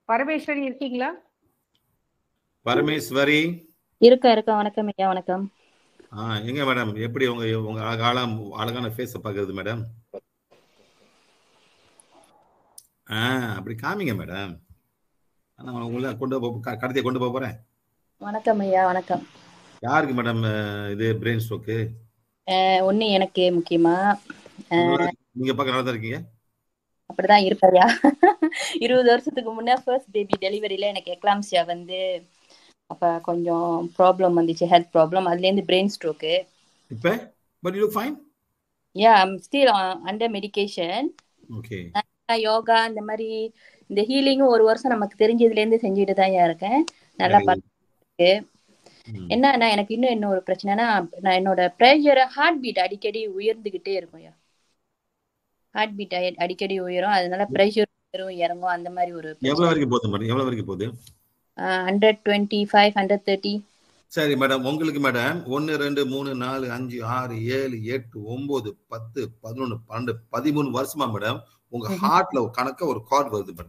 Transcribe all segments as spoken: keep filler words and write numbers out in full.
பரமேஸ்வரி இருக்கீங்களா? பரமேஸ்வரி இருக்கா இருக்கா வணக்கம் ஐயா. வணக்கம். ஆ எங்க மேடம், எப்படி உங்க உங்க அழகான அழகான ஃபேஸ பாக்குறது மேடம்? ஆ அப்படி காமிங்க மேடம். நான் உங்களை கொண்டு போ கடத்திய கொண்டு போக போறேன். வணக்கம் ஐயா. வணக்கம். யாருக்கு மேடம் இது பிரெயின் ஸ்ட்ரோக்கு? ஒண்ணு எனக்கு முக்கியமா. நீங்க பார்க்க நல்லா தான் இருக்கீங்க. அப்படிதான் இருப்பையா. இருபது வருஷத்துக்கு முன்னே ஃபர்ஸ்ட் பேபி டெலிவரியில எனக்கு எக்லாம்சியா வந்து அப்ப கொஞ்சம் ப்ராப்ளம் வந்துச்சு, ஹெல்த் ப்ராப்ளம். அதுல இருந்து பிரெயின் ஸ்ட்ரோக்கு. இப்போ but you look fine. Yeah I am still under medication. Okay. Yoga இந்த மாதிரி இந்த ஹீலிங்கும் ஒரு வருஷம் நமக்கு தெரிஞ்சதுல இருந்து செஞ்சுட்டு தான் இருக்கேன். நல்லா பார்த்துருக்கு. என்னன்னா எனக்கு இன்னும் என்ன ஒரு பிரச்சனைனா, நான் என்னோட ப்ரெஷர் ஹார்ட் பீட் அடிக்கடி உயர்ந்துகிட்டே இருக்கும். ஹார்ட் பீட் அடிக்கடி உயரும், அதனால ப்ரெஷர் உயரும் இறங்கும். அந்த மாதிரி ஒரு எவ்வளவு வரைக்கும் போகுது மேடம்? எவ்வளவு வரைக்கும் போகுது? Hundred twenty five hundred thirty. சரி மேடம், உங்களுக்கு மேடம் ஒன்னு ரெண்டு மூணு நாலு அஞ்சு ஆறு ஏழு எட்டு ஒன்பது பத்து பதினொன்னு பன்னெண்டு பதிமூணு வருஷமா மேடம் உங்க ஹார்ட்ல கணக்க ஒரு கார்ட் வருது madam.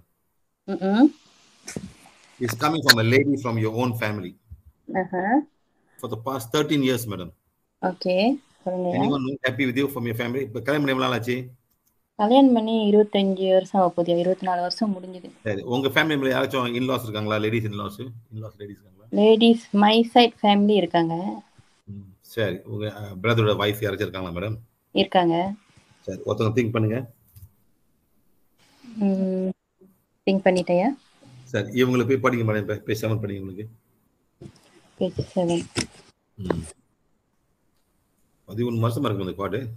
It's coming from a lady from your own family. Uh-huh. For the past thirteen years, madam. Okay. Anyone happy with you from your family? இப்ப கல்யாணம் பண்ணி எவ்வளவு நாள் ஆச்சு? கல்யாணம் பண்ணி இருபத்தஞ்சு வருஷம் ஆகுது. இருபத்தி நாலு வருஷம் முடிஞ்சது. சரி, உங்க ஃபேமிலில யாராச்சும் இன்லாஸ் இருக்காங்களா? லேடிஸ் இன்லாஸ் இன்லாஸ் லேடிஸ் இருக்காங்களா? லேடிஸ் மை சைட் ஃபேமிலி இருக்காங்க. சரி, உங்க பிரதரோட வைஃப் யாராச்சும் இருக்காங்களா மேடம்? இருக்காங்க. சரி, ஒருத்தங்க திங்க் பண்ணுங்க. ம் திங்க் பண்ணிட்டேயா? சரி, இவங்களை போய் படிங்க மேடம். பேஜ் செவன் படிங்க. உங்களுக்கு பேஜ் செவன். ம் பதிமூணு வருஷமா இருக்கு இந்த கார்டு.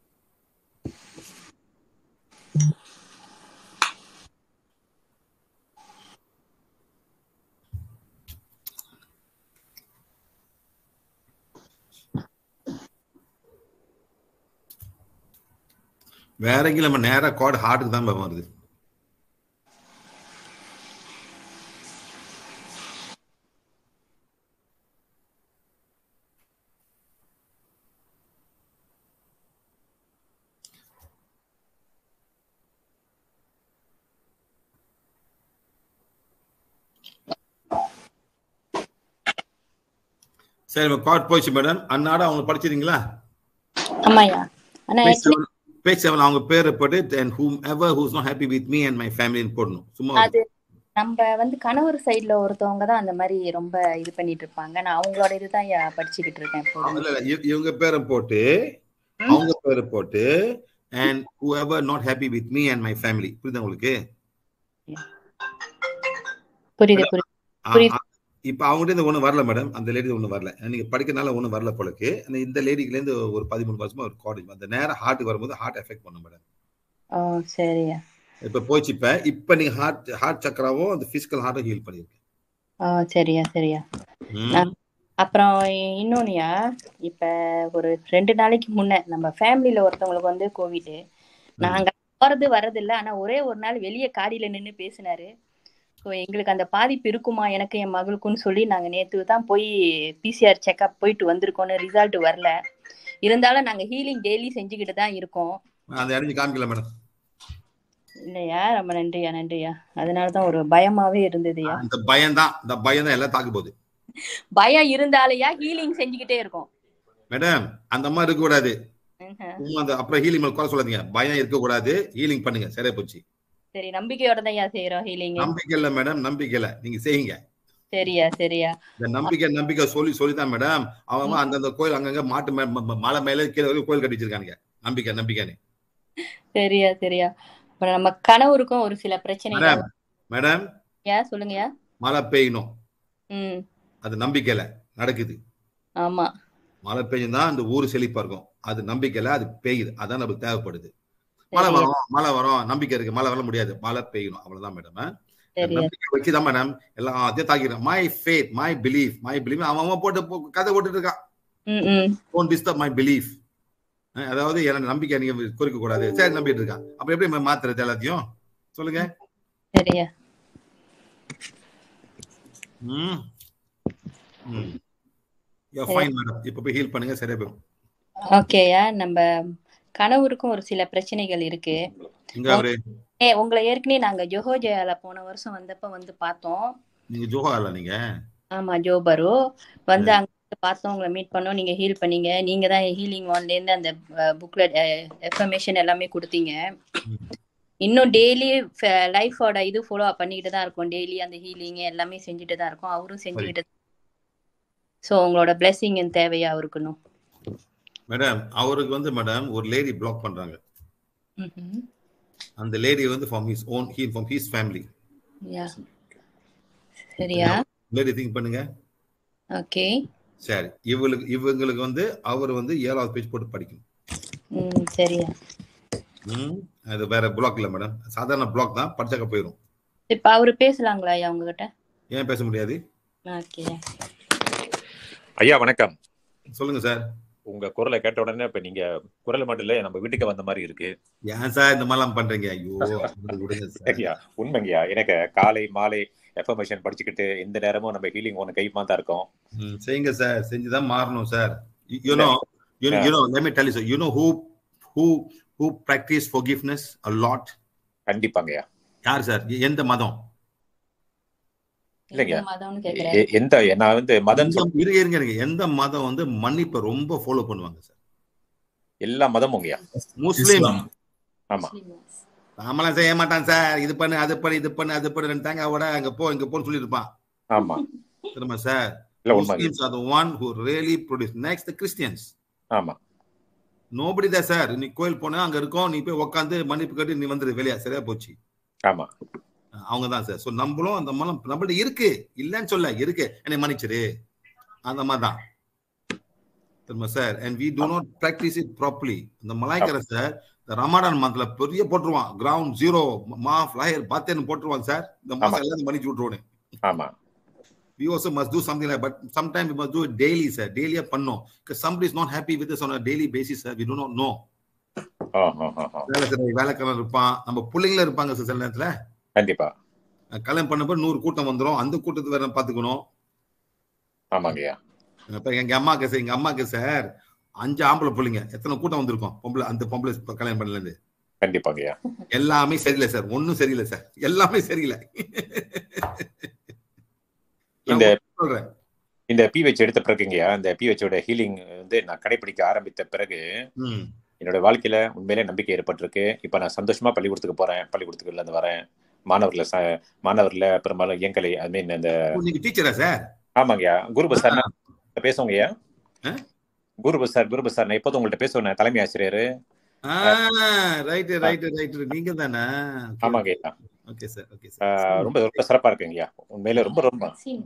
வேற எங்கேயும் நம்ம நேரா கார்டு ஹார்ட்டுக்கு தான் வருது. சரி, கார்டு போயிடுச்சு மேடம். அன்னாட அவங்க படிச்சிருக்கீங்களா? ஆமாயா. ஆனா பேஜ் செவன் அவங்க பேரை போட்டு and whomever who's not happy with me and my family ன்னு போடணும். சும்மா அது நம்ம வந்து கணவர் சைடுல ஒருத்தவங்க தான் அந்த மாதிரி ரொம்ப இது பண்ணிட்டு இருப்பாங்க. நான் அவங்களோட இதுதான் படிச்சுக்கிட்டு இருக்கேன். இல்ல இவங்க பேரை போட்டு அவங்க பேரை போட்டு and whoever not happy with me and my family. புரியுதா உங்களுக்கு? புரியுது புரியுது. இப்ப அவங்ககிட்ட இருந்து ஒண்ணு வரல மேடம். அந்த லேடி ஒண்ணு வரல. நீங்க படிக்கிறதுனால ஒண்ணு வரல போலக்கு. இந்த லேடிக்குல இருந்து ஒரு பதிமூணு வருஷமா ஒரு கார்டு அந்த நேரா ஹார்ட் வரும்போது ஹார்ட் எஃபெக்ட் பண்ணும் மேடம். ஓ சரியா. இப்ப போயிச்சு. இப்ப இப்ப நீங்க ஹார்ட் ஹார்ட் சக்கராவும் அந்த பிசிக்கல் ஹார்ட்டும் ஹீல் பண்ணிருக்கு. ஓ சரியா சரியா. அப்புறம் இன்னொன்னுயா, இப்ப ஒரு ரெண்டு நாளைக்கு முன்ன நம்ம ஃபேமிலியில ஒருத்தவங்களுக்கு வந்து கோவிட். நாங்க போறது வர்றது இல்ல. ஆனா ஒரே ஒரு நாள் வெளியே காடியில நின்று பேசினாரு. எங்களுக்கு அந்த பாதிப்பு இருக்குமா எனக்கு என் மகளுக்குன்னு சொல்லி நாங்க நேத்து தான் போய் பிசிஆர் செக்அப் போயிட்டு வந்திருக்கோம். ரிசல்ட் வரல. இருந்தாலும் நாங்க ஹீலிங் டெய்லி செஞ்சுக்கிட்டு தான் இருக்கோம். அந்த அடிச்சு காமிக்கல மேடம். இல்லையா, ரொம்ப நன்றியா நன்றியா. அதனாலதான் ஒரு பயமாவே இருந்ததுயா. இந்த பயம் தான் இந்த பயம் தான் எல்லாம் தாக்கு போகுது. பயம் இருந்தாலயா ஹீலிங் செஞ்சுக்கிட்டே இருக்கோம் மேடம். அந்த மாதிரி இருக்க கூடாது. அப்புறம் ஹீலிங் குறை சொல்லாதீங்க. பயம் இருக்க கூடாது. ஹீலிங் பண்ணுங்க. சரியா போச்சு. சரி, நம்பிக்கையோட தான் செய்யறோம் ஹீலிங். நம்பிக்கை இல்ல மேடம், நம்பிக்கை இல்ல, நீங்க செய்யுங்க. சரியா சரியா. இந்த நம்பிக்கை நம்பிக்கை சொல்லி சொல்லிதான் மேடம் அவன் அந்தந்த கோயில் அங்கங்க மாட்டு மலை மேல கீழே கோயில் கட்டி வச்சிருக்கானுங்க. நம்பிக்கை நம்பிக்கைன்னு. சரியா சரியா. அப்புறம் நம்ம கணவருக்கும் ஒரு சில பிரச்சனை. மேடம் யா சொல்லுங்கயா. மழை பெய்யணும். ம் அது நம்பிக்கையில நடக்குது. ஆமா, மழை பெய்யும்தான் அந்த ஊரு செழிப்பா இருக்கும். அது நம்பிக்கையில அது பெய்யுது. அதான் நமக்கு தேவைப்படுது. மழை வரும் மழை வரும் நம்பிக்கை இருக்கு. மழை வர முடியாது, மழை பெய்யணும். அவ்வளவுதான் மேடம். நம்பிக்கை வச்சுதான் மேடம் எல்லாம் அதே தாக்கிறேன். My faith my belief my belief அவன் போட்டு கதை போட்டுட்டு இருக்கான். Don't disturb my belief. அதாவது என்ன நம்பிக்கை நீங்க குறிக்க கூடாது. சரி, நம்பிட்டு இருக்கான். அப்ப எப்படி மாத்துறது எல்லாத்தையும் சொல்லுங்க. சரியா. ம் ம் யூ ஆர் ஃபைன் மேடம். இப்ப போய் ஹீல் பண்ணுங்க. சரியா போகும். ஓகேயா. நம்ம கணவருக்கும் ஒரு சில பிரச்சனைகள் இருக்கு. இங்க அவரு ஏ உங்களை ஏற்கனவே நாங்க ஜோஹோ ஜெயால போன வருஷம் வந்தப்ப வந்து பார்த்தோம். நீங்க ஜோஹால நீங்க? ஆமா, ஜோபரு வந்து அங்க பார்த்தோம், உங்களை மீட் பண்ணோம். நீங்க ஹீல் பண்ணீங்க. நீங்க தான் ஹீலிங் ஒன்ல இருந்து அந்த புக்லெட் எஃபர்மேஷன் எல்லாமே கொடுத்தீங்க. இன்னும் டெய்லி லைஃபோட இது ஃபாலோ அப் பண்ணிக்கிட்டு தான் இருக்கும். டெய்லி அந்த ஹீலிங் எல்லாமே செஞ்சுட்டு தான் இருக்கும். அவரும் செஞ்சுக்கிட்டு. ஸோ உங்களோட பிளெஸிங் தேவையா அவருக்குன்னு? மேடம் அவருக்கு வந்து மேடம் ஒரு லேடி பிளாக் பண்றாங்க. அந்த லேடி வந்து from his own he from his family. யா சரியா? லேடி திங்க் பண்ணுங்க. ஓகே சரி, இவங்களுக்கு இவங்களுக்கு வந்து அவர் வந்து ஏழாவது பேஜ் போட்டு படிக்கணும். ம் சரியா. ம் அது வேற பிளாக் இல்ல மேடம், சாதாரண பிளாக் தான், படிச்சாக்க போயிடும். இப்ப அவரு பேசலாங்களா ஐயா உங்ககிட்ட? ஏன் பேச முடியாது? ஓகே ஐயா வணக்கம். சொல்லுங்க சார். உங்க குரலை கேட்ட உடனே இப்ப நீங்க குரல் மட்டும் இல்ல நம்ம வீட்டுக்கு வந்த மாதிரி இருக்கு. ஏன் சார் இந்த மாதிரிலாம் பண்றீங்க? ஐயோ ஐயா உண்மைங்கய்யா, எனக்கு காலை மாலை எஃபர்மேஷன் படிச்சுக்கிட்டு எந்த நேரமும் நம்ம ஹீலிங் ஒன்னு கைமா தான் இருக்கோம். செய்யுங்க சார், செஞ்சுதான் மாறணும் sir. you know you know, you know let me tell you sir, you know who who who practice forgiveness a lot? கண்டிப்பாங்கய்யா. யார் சார்? எந்த மதம்? இல்லைங்க எந்த நான் வந்து மதம் இருங்க இருங்க இருங்க எந்த மதம் வந்து மன்னிப்பை ரொம்ப ஃபாலோ பண்ணுவாங்க சார்? எல்லா மதமுங்கய்யா. முஸ்லிம். ஆமா, நாமெல்லாம் செய்ய மாட்டான் சார். இது பண்ணு அது பண்ணு இது பண்ணு அது பண்ணு ரெண்டாங்க அவட அங்க போ இங்க போன்னு சொல்லியிருப்பான். ஆமா தெரியுமா sir? Muslims are the one who really produce. Next the Christians. ஆமா, nobody there சார். நீ கோயில் போனா அங்க இருக்கோம், நீ போய் உட்காந்து மன்னிப்பு கேட்டு நீ வந்துரு வெளியா, சரியா போச்சு. ஆமா, அவங்க தான் சார். ஸோ நம்மளும் அந்த மலம் நம்மள்ட்ட இருக்கு, இல்லைன்னு சொல்ல இருக்கு, என்னை மன்னிச்சிரு அந்த மாதிரி தான் தெரியுமா sir? And we do not practice it properly. இந்த மலாய்க்கரை சார் இந்த ரமடான் மந்த்ல பெரிய போட்டுருவான், கிரவுண்ட் ஜீரோ மாஃப் லாயர் பாத்தேன்னு போட்டுருவான் சார். இந்த மாசம் எல்லாத்தையும் மன்னிச்சு விட்டுருவோம். ஆமா, we also must do something like, but sometimes we must do it daily sir. daily பண்ணோம், because somebody is not happy with us on a daily basis sir. we do not know. வேலைக்காரன் இருப்பான், நம்ம பிள்ளைங்கள இருப்பாங்க sir. சில நேரத்துல கண்டிப்பா கல்யாணம் பண்ணப்ப நூறு கூட்டம் வந்துடும், அந்த கூட்டத்துக்கு வேற பாத்துக்கணும். ஆமாங்கய்யா. எங்க அம்மாக்கு சார் எங்க அம்மாக்கு சார் அஞ்சு ஆம்பளை பிள்ளைங்க, எத்தனை கூட்டம் வந்திருக்கும் பொம்பளை, அந்த பொம்பளை கல்யாணம் பண்ணல இருந்து. கண்டிப்பாங்கய்யா. எல்லாமே சரியில்லை சார், ஒன்னும் சரியில்லை சார், எல்லாமே சரியில்லை. இந்த இந்த பிவிஹெச் எடுத்த பிறகுங்கய்யா, இந்த பிவிஹெச்சோட ஹீலிங் வந்து நான் கடைபிடிக்க ஆரம்பித்த பிறகு என்னோட வாழ்க்கையில உண்மையிலே நம்பிக்கை ஏற்பட்டிருக்கு. இப்ப நான் சந்தோஷமா பள்ளிக்கூடத்துக்கு போறேன், பள்ளிக்கூடத்துக்குள்ள இருந்து வரேன், மாணவர்ல மாணவர்ல பெரும்பாலும் எங்களை ஐ மீன் இந்த டீச்சரா சார்? ஆமாங்கய்யா, குரு சார் பேசுவோங்கய்யா. குரு சார் குரு சார் நான் எப்போதும் உங்கள்ட்ட பேசுவேன், தலைமை ஆசிரியர். ரைட் ரைட் ரைட் நீங்க தானே? ஆமாங்கய்யா. Okay sir, okay sir. ரொம்ப ரொம்ப சிறப்பா இருக்குங்கய்யா, உண்மையில ரொம்ப ரொம்ப.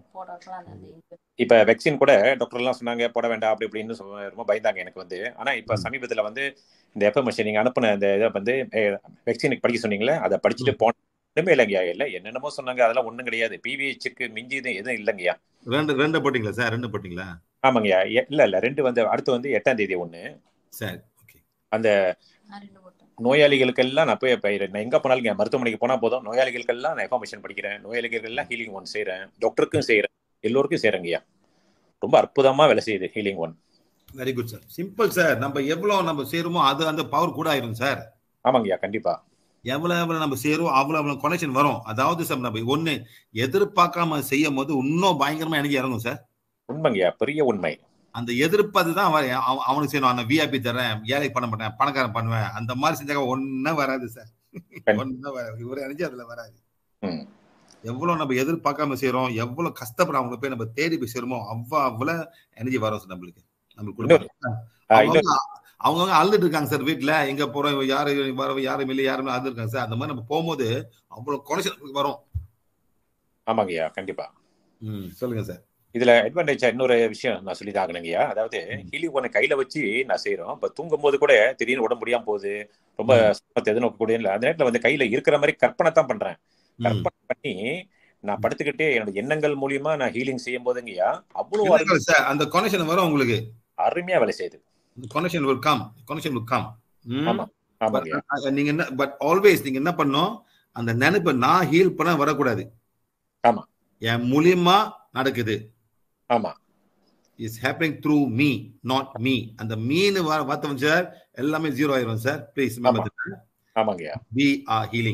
இப்ப வேக்சின் கூட டாக்டர் எல்லாம் சொன்னாங்க போட வேண்டாம் அப்படி இப்படின்னு ரொம்ப பயந்தாங்க எனக்கு வந்து. ஆனா இப்ப சமீபத்துல வந்து இந்த எஃபர்மேஷன் நீங்க அனுப்புன இந்த இதை வந்து வேக்சினுக்கு படிக்க சொன்னீங்களே, அதை படிச்சுட்டு போன ஒண்ணுமே இல்லைங்கய்யா. இல்ல என்னென்னமோ சொன்னாங்க, அதெல்லாம் ஒண்ணும் கிடையாது. பிவிஹெச்சுக்கு மிஞ்சி எதுவும் இல்லைங்கய்யா. ரெண்டு ரெண்டு போட்டீங்களா சார்? ரெண்டு போட்டீங்களா? ஆமாங்கய்யா. இல்ல இல்ல ரெண்டு வந்து அடுத்து வந்து எட்டாம் தேதி ஒண்ணு. சரி, ஓகே. அந்த நோயாளிகளுக்கெல்லாம் நான் போய் நான் எங்க போனாலும் மருத்துவமனைக்கு போனா போதும், நோயாளிகளுக்கெல்லாம் நான் எஃபர்மேஷன் படிக்கிறேன், நோயாளிகளுக்கெல்லாம் ஹீலிங் ஒன் செய்யறேன், டாக்டருக்கும் செய்யறேன், எல்லோருக்கும் செய்யறேங்கய்யா. ரொம்ப அற்புதமா வேலை செய்யுது healing one. Very good sir. Simple sir. நம்ம எவ்வளவு நம்ம சேருமோ அது அந்த பவர் கூட ஆயிரும் சார். ஆமாங்கய்யா, கண்டிப்பா. எவ்வளவு எவ்வளவு நம்ம சேரும் அவ்வளவு அவ்வளவு கனெக்ஷன் வரும். அதாவது சார் நம்ம ஒண்ணு எதிர்பார்க்காம செய்யும் போது இன்னும் பயங்கரமா எனர்ஜி இறங்கும் சார். உண்மைங்கய்யா, பெரிய உண்மை. அந்த எதிர்ப்பது தான் அவனுக்கு செய்யணும். அந்த விஐபி தரேன், ஏழை பண்ண மாட்டேன், பணக்காரன் பண்ணுவேன், அந்த மாதிரி செஞ்சாக்க ஒன்னும் வராது சார். ஒன்னும் வராது, ஒரு எனர்ஜி அதுல வராது. எவ்வளவு நம்ம எதிர்பார்க்காம செய்யறோம், எவ்வளவு கஷ்டப்பட அவங்களை போய் நம்ம தேடி போய் சேருமோ அவ்வளவு அவ்வளவு எனர்ஜி வரும் சார் நம்மளுக்கு. நம்மளுக்கு அவங்க அழுதுட்டு இருக்காங்க சார் வீட்டுல, எங்க போறோம் யாரு வர யாரும் இல்லை யாருமே அழுது இருக்காங்க சார். அந்த மாதிரி நம்ம போகும்போது அவ்வளவு கனெக்ஷன் வரும். ஆமாங்கய்யா, கண்டிப்பா. ம் சொல்லுங்க சார். இதுல அட்வான்டேஜா இன்னொரு விஷயம் நான் சொல்லி தாங்கணுங்கய்யா. அதாவது ஹீலிங் ஒன்னு கையில வச்சு நான் செய்யறோம். இப்ப தூங்கும் போது கூட திடீர்னு உடம்பு முடியாம போகுது, ரொம்ப எதிர்நோக்கக்கூடிய அந்த நேரத்துல வந்து கையில இருக்கிற மாதிரி கற்பனை தான் பண்றேன். கற்பனை பண்ணி நான் படுத்துக்கிட்டே என்னோட எண்ணங்கள் மூலியமா நான் ஹீலிங் செய்யும் போதுங்கய்யா அவ்வளவு அந்த கனெக்ஷன் வரும் உங்களுக்கு. அருமையா வேலை செய்யுது. Connection will come, connection will come. ஆமா ஆமாங்க. நீங்க என்ன பட் ஆல்வேஸ் நீங்க என்ன பண்ணணும், அந்த நினைப்பு நான் ஹீல் பண்ண வரக்கூடாது. ஆமா, என் மூலியமா நடக்குது. ஆமா, is happening through me not me. அந்த மீன் வார்த்தை சார் எல்லாமே ஜீரோ ஆயிரும் சார். ப்ளீஸ் ஆமாங்கய்யா. we are healing.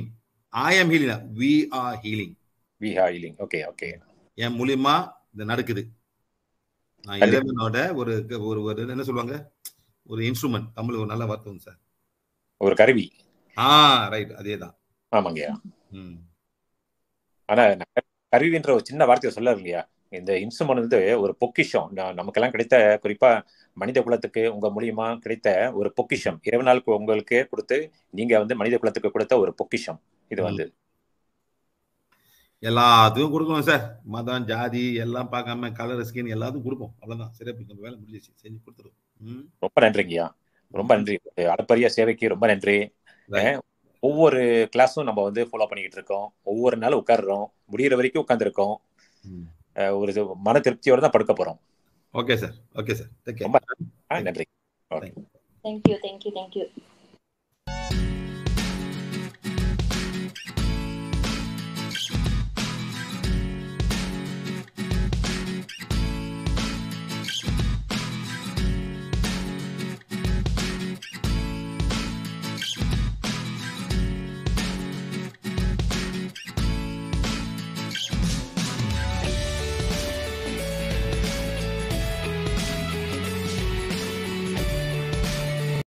I am healing, we are healing. We are healing. Okay okay. என் மூலியமா இது நடக்குது. நான் இறைவனோட ஒரு ஒரு ஒரு என்ன சொல்லுவாங்க, ஒரு இன்ஸ்ட்ருமெண்ட். தமிழ் ஒரு நல்ல வார்த்தை சார், ஒரு கருவி. ஆ ரைட், அதேதான். ஆமாங்கய்யா. ம். ஆனா கருவின்ற ஒரு சின்ன வார்த்தையை சொல்ல இல்லையா, இந்த இன்ஸ்ட்ருமெண்ட் வந்து ஒரு பொக்கிஷம். நமக்கெல்லாம் கிடைத்த, குறிப்பா மனித குலத்துக்கு உங்க மூலியமா கிடைத்த ஒரு பொக்கிஷம். இறைவனாளுக்கு உங்களுக்கு கொடுத்து நீங்க வந்து மனித குலத்துக்கு கொடுத்த ஒரு பொக்கிஷம் இது வந்து. எல்லாத்துக்கும் கொடுக்கணும் சார். மதம் ஜாதி எல்லாம் பார்க்காம கலர் ஸ்கின் எல்லாத்துக்கும் கொடுப்போம். அவ்வளவுதான். சரியா போய் வேலை முடிஞ்சிச்சு, செஞ்சு கொடுத்துருவோம். ரொம்ப நன்றிங்கய்யா, ரொம்ப நன்றி. அளப்பரிய சேவைக்கு ரொம்ப நன்றி. ஒவ்வொரு கிளாஸும் நம்ம வந்து ஃபாலோ பண்ணிக்கிட்டு இருக்கோம். ஒவ்வொரு நாளும் உட்கார்றோம், முடிகிற வரைக்கும் உட்கார்ந்துருக்கோம். ஒரு மன திருப்தியோட தான் படுக்க போறோம். Okay sir, okay sir. ரொம்ப நன்றி. Thank you thank you thank you.